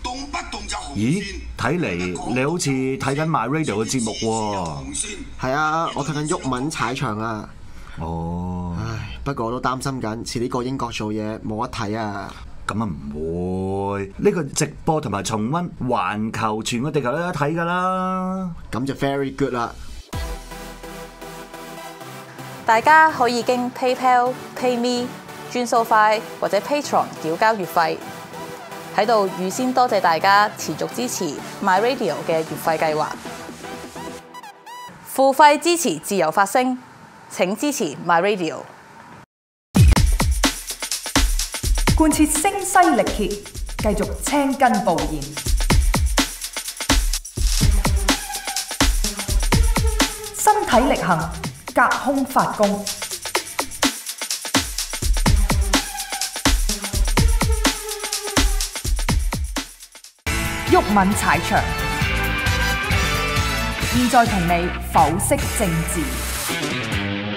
動不動就紅咦線。 睇嚟你好似睇緊 My Radio 嘅節目喎。 係啊，我睇緊毓民踩場啊。 哦， 唉，不過我都擔心緊，遲啲過英國做嘢冇得睇啊。 咁啊唔會，呢個直播同埋重溫環球全個地球都有得睇㗎啦。 咁就 very good 啦。 大家可以經 PayPal、PayMe、轉數快或者 Patreon 繳交月費。喺度預先多謝大家持續支持 My Radio 嘅月費計劃。付費支持自由發聲，請支持 My Radio。 貫徹聲嘶力竭，繼續青筋暴現，身體力行，隔空發功，毓民踩場，現在同你剖析政治。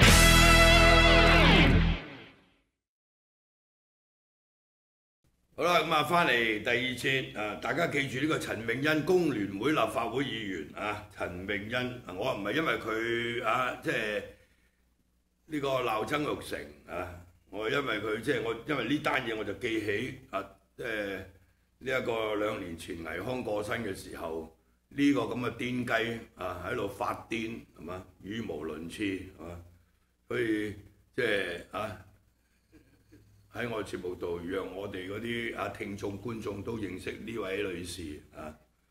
好啦，咁啊，翻嚟第二節啊！大家記住呢個陳穎欣工聯會立法會議員啊，陳穎欣，我唔係因為佢啊，即係呢個鬧曾鈺成啊，我因為佢即係我因為呢單嘢我就記起啊，即係呢一個2年前倪匡過身嘅時候，呢個咁嘅癲雞啊喺度發癲係嘛，語無倫次係嘛，所以即係啊。喺我節目度，讓我哋嗰啲啊聽眾觀眾都認識呢位女士啊！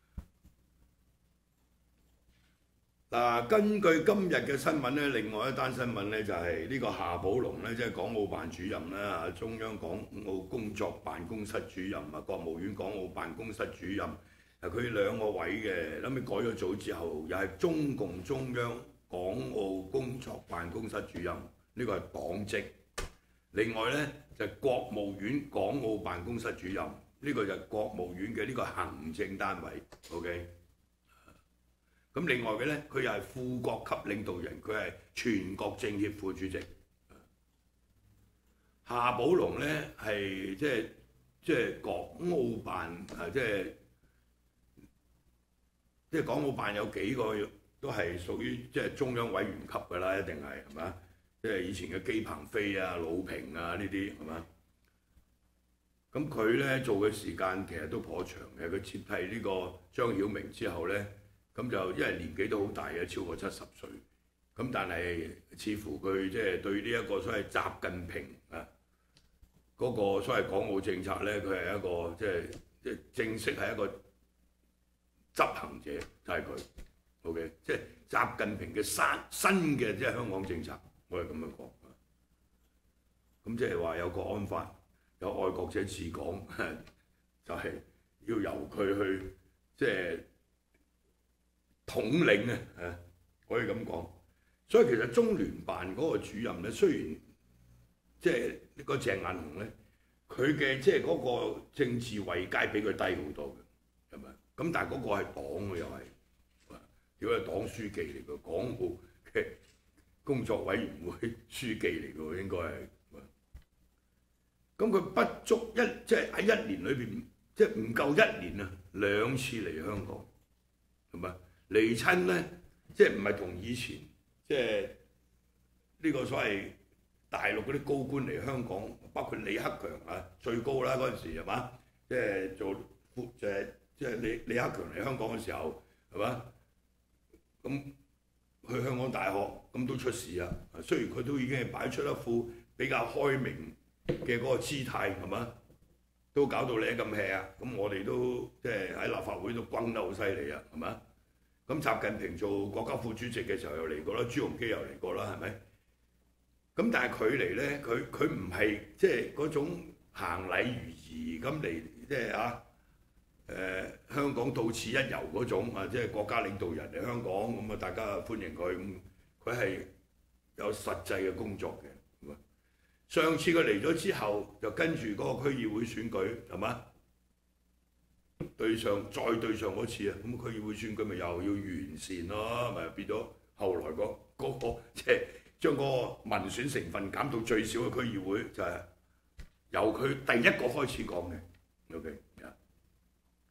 嗱，根據今日嘅新聞咧，另外一單新聞咧就係呢個夏寶龍咧，即係港澳辦主任啦，中央港澳工作辦公室主任啊，國務院港澳辦公室主任，佢兩個位嘅，後尾改咗組之後，又係中共中央港澳工作辦公室主任，呢個係黨職。另外咧就係國務院港澳辦公室主任，呢個就係國務院嘅呢個行政單位。OK， 咁另外嘅咧，佢又係副國級領導人，佢係全國政協副主席。夏寶龍咧係即係港澳辦啊，即係港澳辦有幾個都係屬於即係中央委員級㗎啦，一定係嘛？即係以前嘅姬鵬飛啊、魯平啊呢啲係嘛？咁佢咧做嘅時間其實都頗長嘅。佢接替呢個張曉明之後咧，咁就因為年紀都好大嘅，超過70歲。咁但係似乎佢即係對呢一個所謂習近平啊嗰個所謂港澳政策咧，佢係一個即係正式係一個執行者，就係佢。OK， 即係習近平嘅新嘅即係香港政策。我係咁樣講，咁即係話有國安法，有愛國者治港，就係要由佢去即係統領啊，可以咁講。所以其實中聯辦嗰個主任咧，雖然即係呢個鄭雁雄咧，佢嘅即係嗰個政治位階比佢低好多嘅，係咪？咁但係嗰個係黨嘅又係，如果係黨書記嚟嘅，港澳嘅工作委員會書記嚟嘅應該係，咁佢不足即係喺1年裏邊，即係唔夠1年啊，2次嚟香港，係咪？嚟親咧，即係唔係同以前即係呢個所謂大陸嗰啲高官嚟香港，包括李克強啊最高啦嗰陣時係嘛？即係做即係李克強嚟香港嘅時候係嘛？咁去香港大學咁都出事啊！雖然佢都已經係擺出一副比較開明嘅嗰個姿態係嘛，都搞到你咁 hea 啊！咁我哋都即係喺立法會都轟得好犀利啊，係嘛？咁習近平做國家副主席嘅時候又嚟過啦，朱鎔基又嚟過啦，係咪？咁但係佢嚟咧，佢唔係即係嗰種行禮如儀咁嚟，即係香港到此一遊嗰種啊，即係國家領導人嚟香港咁啊，大家歡迎佢。佢係有實際嘅工作嘅。上次佢嚟咗之後，就跟住嗰個區議會選舉係嘛？再對上嗰次啊，咁區議會選舉咪又要完善咯，咪變咗後來嗰個即係將嗰個民選成分減到最少嘅區議會，就係由佢第一個開始講嘅。OK。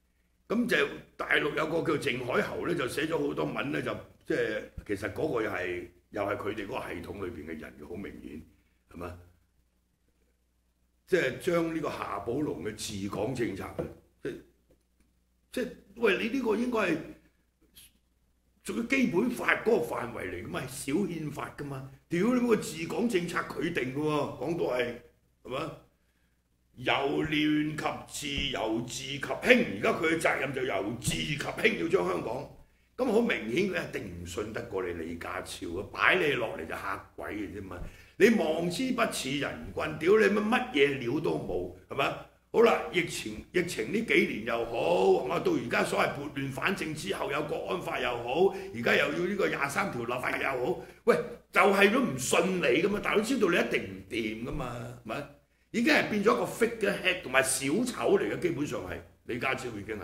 咁就大陸有個叫靜海侯咧，就寫咗好多文咧，就即係其實嗰個又係佢哋嗰個系統裏邊嘅人，好明顯係嘛？即係將呢個夏寶龍嘅治港政策，即喂你呢個應該係屬於基本法嗰個範圍嚟噶嘛，係小憲法噶嘛。屌你個治港政策佢定嘅喎，講到係嘛？由亂及治，由治及興。而家佢嘅責任就由治及興，要將香港。咁好明顯佢一定唔信得過你李家超啊！擺你落嚟就嚇鬼嘅啫嘛！你望之不似人君，屌你乜嘢料都冇，係咪？好啦，疫情呢幾年又好，到而家所謂撥亂反正之後有國安法又好，而家又要呢個23條立法又好，喂，就係都唔信你噶嘛！大佬知道你一定唔掂噶嘛，係咪？已經係變咗一個 figurehead 同埋小丑嚟嘅，基本上係李家超已經係。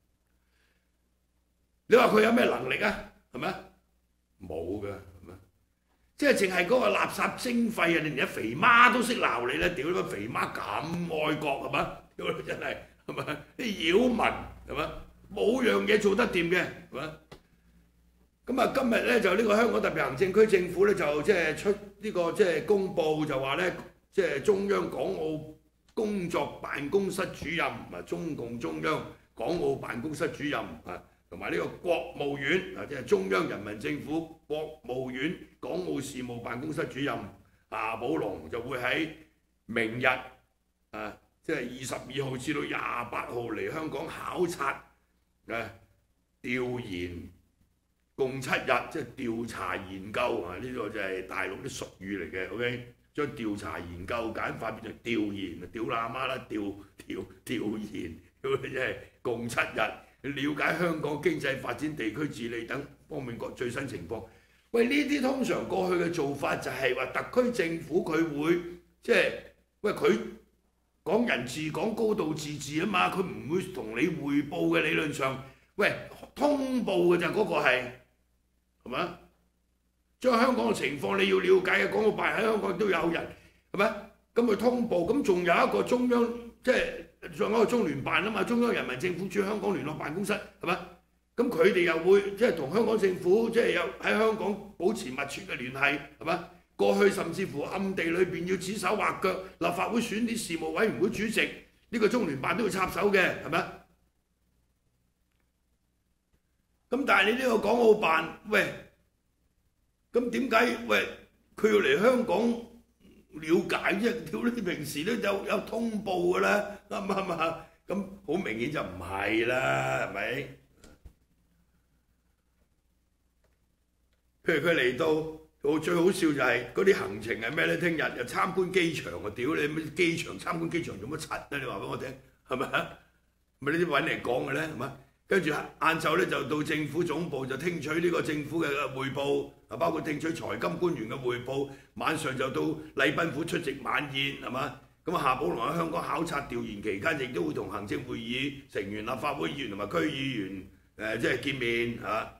你話佢有咩能力啊？係咪？冇㗎，係咪？即係淨係嗰個垃圾徵費啊！連隻肥媽都識鬧你啦！屌你個肥媽咁愛國係嘛？屌你真係係咪？啲擾民係嘛？冇樣嘢做得掂嘅係嘛？咁啊，今日咧就呢個香港特別行政區政府咧就即係出呢個即係公佈就話咧，即係中央港澳工作辦公室主任啊，中共中央港澳辦公室主任啊。同埋呢個國務院啊，即係中央人民政府國務院港澳事務辦公室主任夏寶龍就會喺明日啊，即係22號至到28號嚟香港考察調研，共7日，即係調查研究啊！呢個就係大陸啲術語嚟嘅 ，OK？ 將調查研究簡化變成調研啊！屌喇媽啦，調研，即係共7日。了解香港經濟發展、地區治理等方面各最新情況。喂，呢啲通常過去嘅做法就係話特區政府佢會即係喂佢講人治講高度自治啊嘛，佢唔會同你匯報嘅理論上，喂通報嘅就嗰個係嘛？將香港嘅情況你要了解嘅，港澳辦喺香港都有人係咪？咁佢通報，咁仲有一個中央即係。仲有一個中聯辦啊嘛，中央人民政府駐香港聯絡辦公室係咪？咁佢哋又會即係同香港政府即係有喺香港保持密切嘅聯繫係咪？過去甚至乎暗地裏邊要指手畫腳，立法會選啲事務委員會主席，呢個中聯辦都要插手嘅係咪？咁但係你呢個港澳辦，喂，咁點解喂佢要嚟香港？了解啫，屌你平時都有通報㗎啦，啱唔啱啊？咁好明顯就唔係啦，係咪？譬如佢嚟到，最好笑就係嗰啲行程係咩咧？聽日又參觀機場啊！屌你乜機場參觀機場做乜柒啊？你話俾我聽係咪啊？咪呢啲揾嚟講嘅咧係咪？跟住晏晝咧就到政府總部就聽取呢個政府嘅彙報，啊包括聽取財金官員嘅彙報。晚上就到禮賓府出席晚宴係嘛？咁啊夏寶龍喺香港考察調研期間，亦都會同行政會議成員、立法會議員同埋區議員即係見面嚇。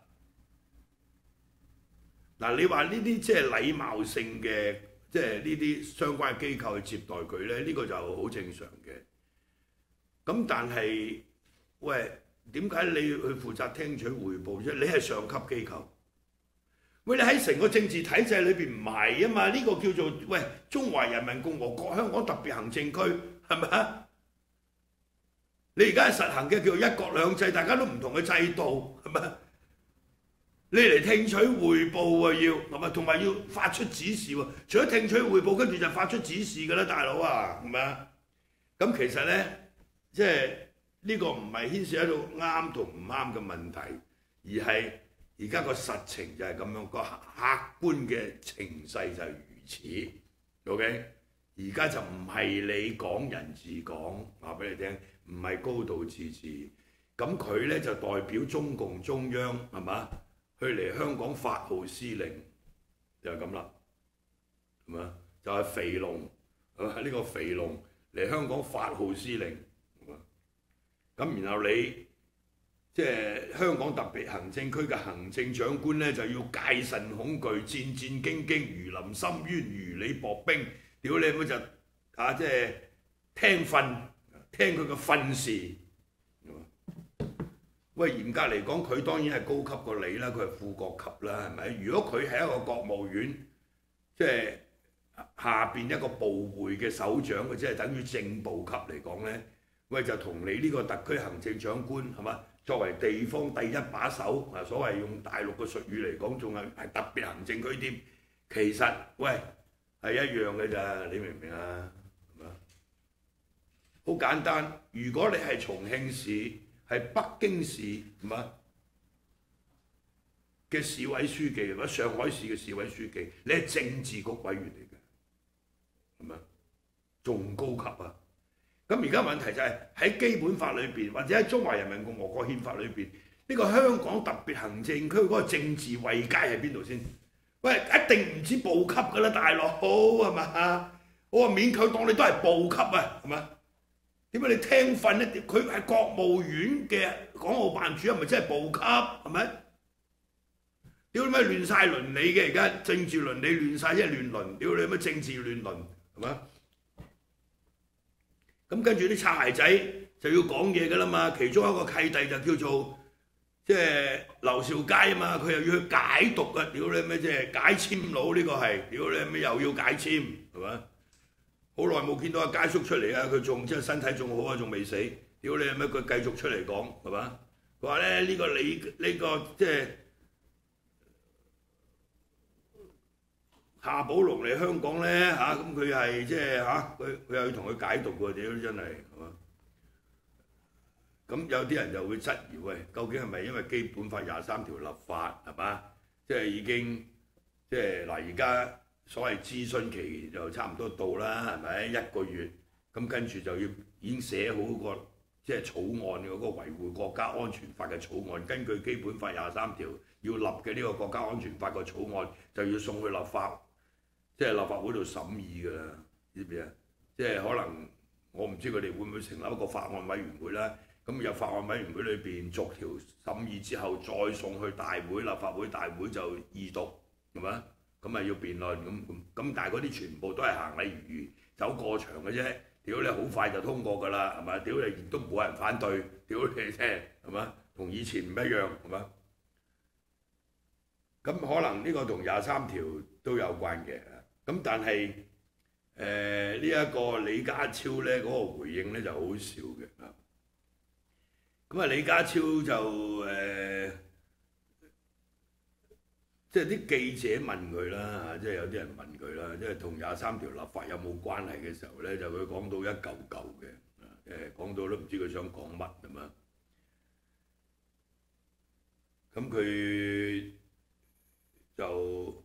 嗱，你話呢啲即係禮貌性嘅，即係呢啲相關嘅機構去接待佢咧，呢個就好正常嘅。咁但係喂，點解你去負責聽取彙報啫？你係上級機構。喂，你喺成個政治體制裏邊唔係啊嘛？呢個叫做喂中華人民共和國香港特別行政區係咪啊？你而家係實行嘅叫做一國兩制，大家都唔同嘅制度係咪？你嚟聽取彙報啊，要係咪？同埋要發出指示喎。除咗聽取彙報，跟住就發出指示㗎啦，大佬啊，係咪啊？咁其實咧，即係呢個唔係牽涉喺度啱同唔啱嘅問題，而係。而家個實情就係咁樣，個客觀嘅情勢就係如此。OK， 而家就唔係你港人治港，話俾你聽，唔係高度自治。咁佢咧就代表中共中央係嘛，去嚟香港發號施令，就係咁啦，係嘛？就係肥龍係嘛？呢個肥龍嚟香港發號施令，係嘛？咁然後你。即係香港特別行政區嘅行政長官咧，就要戒慎恐懼、戰戰兢兢、如臨深淵、如履薄冰。屌你乜就即係聽訓，聽佢嘅訓示。 喂，嚴格嚟講，佢當然係高級過你啦，佢係副國級啦，係咪？如果佢係一個國務院，即係下邊一個部會嘅首長，佢即係等於正部級嚟講呢，喂就同你呢個特區行政長官係嘛，作為地方第一把手啊，所謂用大陸嘅術語嚟講，仲係特別行政區添。其實喂係一樣嘅咋，你明唔明啊？係嘛？好簡單，如果你係重慶市，係北京市係嘛嘅市委書記，或者上海市嘅市委書記，你係政治局委員嚟嘅，係咪？仲高級啊！咁而家問題就係喺基本法裏邊，或者喺中華人民共和國憲法裏邊，呢個香港特別行政區嗰個政治位階喺邊度先？喂，一定唔止部級㗎啦，大佬係嘛？我話勉強當你都係部級啊，係嘛？點解你聽訓咧？佢係國務院嘅港澳辦主任，咪真係部級係咪？屌你咩亂晒倫理嘅，而家政治倫理亂晒，即係亂倫。屌你咩政治亂倫係嘛？咁跟住啲擦鞋仔就要講嘢㗎啦嘛。其中一個契弟就叫做即係劉兆佳啊嘛，佢又要去解讀啊！屌你咩即係解簽佬呢個係，屌你咩又要解簽係嘛？好耐冇見到阿佳叔出嚟啊！佢仲即係身體仲好啊，仲未死。屌你咩佢繼續出嚟講係嘛？佢話咧呢個你呢個即係夏寶龍嚟香港咧嚇，咁佢係即係嚇佢又要同佢解讀喎！屌真係係嘛？咁有啲人就會質疑喂，究竟係咪因為基本法23條立法係嘛？即係已經即係嗱而家。所謂諮詢期就差唔多到啦，係咪1個月？咁跟住就要已經寫好個即係草案嗰個維護國家安全法嘅草案，根據基本法23條要立嘅呢個國家安全法個草案，就要送去立法，即係立法會度審議㗎啦，知唔知啊？即係可能我唔知佢哋會唔會成立一個法案委員會啦。咁由法案委員會裏邊逐條審議之後，再送去大會立法會大會就二讀，係咪？咁咪要辯論咁，但係嗰啲全部都係行禮如儀走過場嘅啫。屌你好快就通過㗎啦，係嘛？屌你亦都冇人反對，屌你啫，係嘛？同以前唔一樣，係嘛？咁可能呢個同23條都有關嘅。咁但係呢一個李家超咧嗰個回應咧就好笑嘅。咁啊李家超就即係啲記者問佢啦，即係有啲人問佢啦，即係同23條立法有冇關係嘅時候咧，就佢講到一嚿嚿嘅，講到都唔知佢想講乜咁啊。咁佢就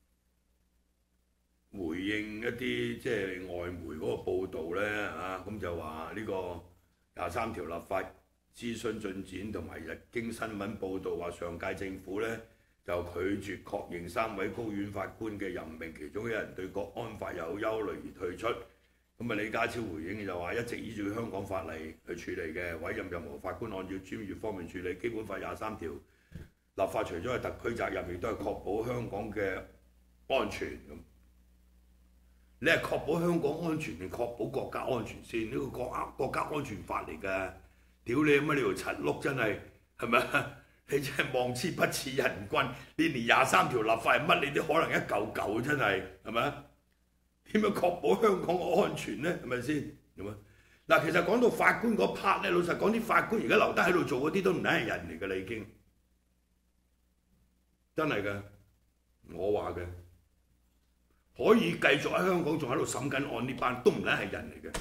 回應一啲即係外媒嗰個報導咧嚇，咁就話呢個23條立法諮詢進展同埋日經新聞報導話上屆政府咧，就拒絕確認3位高院法官嘅任命，其中一人對國安法有憂慮而退出。咁啊，李家超回應就話一直依照香港法例去處理嘅，委任任何法官按照專業方面處理。基本法23條立法除咗係特區責任，亦都係確保香港嘅安全咁。你係確保香港安全定確保國家安全先？呢個國家安全法嚟㗎。屌你乜你條柒碌真係係咪？你真係望之不似人君，你連23條立法係乜你都可能一嚿嚿，真係係咪？點樣確保香港嘅安全呢？係咪先？咁啊嗱，其實講到法官嗰 part 咧，老實講啲法官而家留低喺度做嗰啲都唔係人嚟㗎啦，已經真係㗎，我話嘅可以繼續喺香港仲喺度審緊案呢班都唔係人嚟嘅。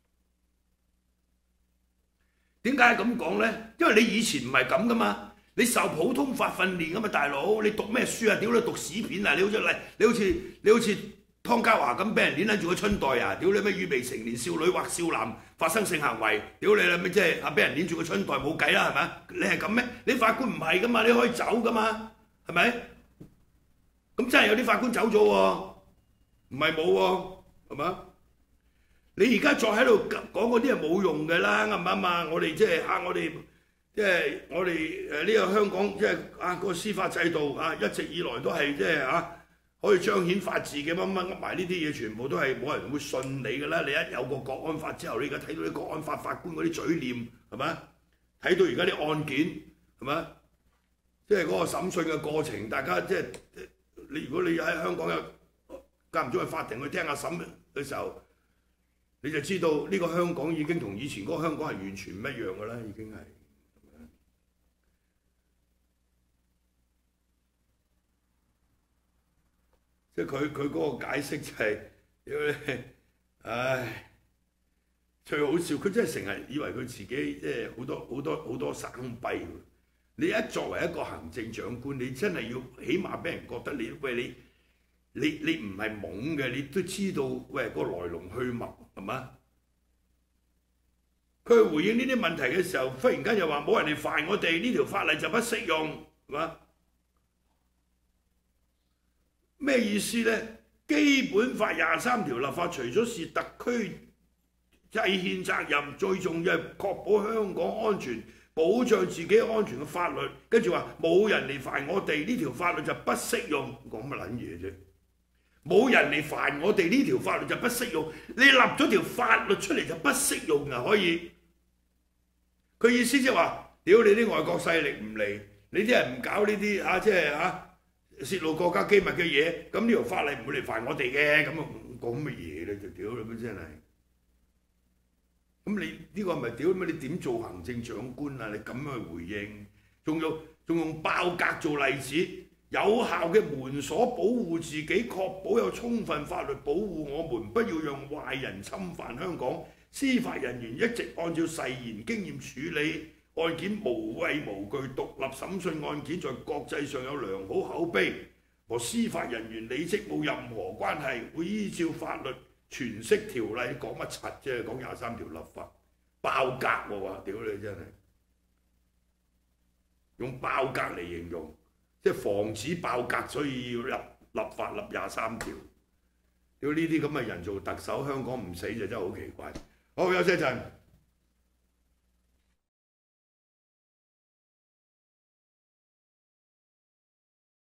點解咁講咧？因為你以前唔係咁㗎嘛。你受普通法訓練㗎嘛，大佬！你讀咩書啊？屌你讀屎片啊！你好似湯家驊咁俾人捏喺住個春袋啊！屌你咩預備成年少女或少男發生性行為？屌你啦咩即係俾人捏住個春袋冇計啦係咪？你係咁咩？你法官唔係㗎嘛，你可以走㗎嘛，係咪？咁真係有啲法官走咗喎，唔係冇喎，係嘛？你而家再喺度講嗰啲係冇用㗎啦，啱唔啱啊？我哋即係我哋。即係我哋呢個香港，即係個司法制度一直以來都係即係可以彰顯法治嘅乜噏埋呢啲嘢，全部都係冇人會信你㗎啦！你一有個國安法之後，你而家睇到啲國安法法官嗰啲嘴臉係咪？睇到而家啲案件係咪？即係嗰個審訊嘅過程，大家即係如果你喺香港有間唔中去法庭去聽下審嘅時候，你就知道呢個香港已經同以前嗰個香港係完全唔一樣㗎啦，已經係。即係佢嗰個解釋就係、唉，最好笑，佢真係成日以為佢自己即係好多生弊。你一作為一個行政長官，你真係要起碼俾人覺得你唔係懵嘅，你都知道喂個來龍去脈係嘛？佢回應呢啲問題嘅時候，忽然間又話冇人嚟煩我哋，呢條法例就不適用，係嘛？咩意思呢？基本法23條立法，除咗是特區制憲責任，最重要係確保香港安全、保障自己安全嘅法律。跟住話冇人嚟煩我哋，呢條法律就不適用。講乜撚嘢啫？冇人嚟煩我哋，呢條法律就不適用。你立咗條法律出嚟就不適用啊？可以？佢意思即係話，屌你啲外國勢力唔嚟，你啲人唔搞呢啲即係泄露國家機密嘅嘢，咁呢條法例唔會嚟煩我哋嘅，咁啊講乜嘢咧？就屌你乜真係！咁你呢個係咪屌乜？你點做行政長官啊？你咁樣去回應，仲用爆格做例子，有效嘅門鎖保護自己，確保有充分法律保護我們，不要讓壞人侵犯香港。司法人員一直按照誓言經驗處理案件，無畏無懼，獨立審訊案件，在國際上有良好口碑，和司法人員履職冇任何關係，會依照法律詮釋條例。講乜柒啫？講23條立法，爆格喎！屌你真係用爆格嚟形容，即係防止爆格，所以要立法立23條。屌呢啲咁嘅人做特首，香港唔死就真係好奇怪。好，休息一陣。